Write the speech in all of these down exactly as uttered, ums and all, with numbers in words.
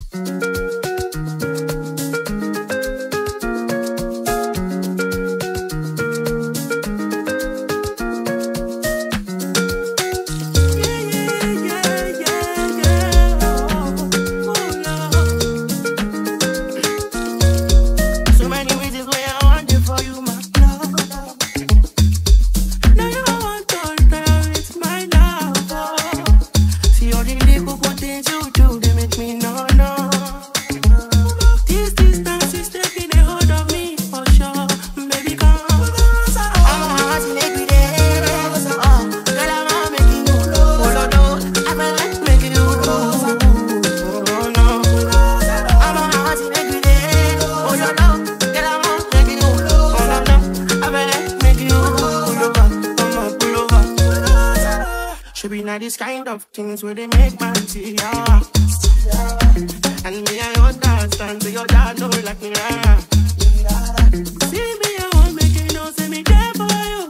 Should be not this kind of things where they make man see ya. And me, I understand, so your dad know like me, right? See me, I won't make you know, say me there for you,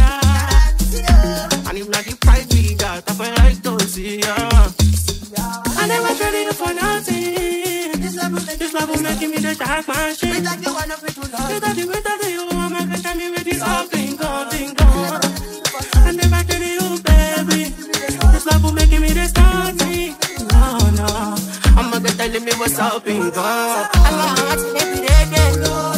and if not the price we got, I feel like to see ya. I never traded you for nothing. This love will, this love will making me the dark man shit. It's like you wanna fit to love. It's like you wait until you want me to tell me with this whole thing gone, thing gone. I never traded you, baby. This love will making me this nothing. No, no, I'm gonna tell me what's up in God. I'm gonna ask me every day,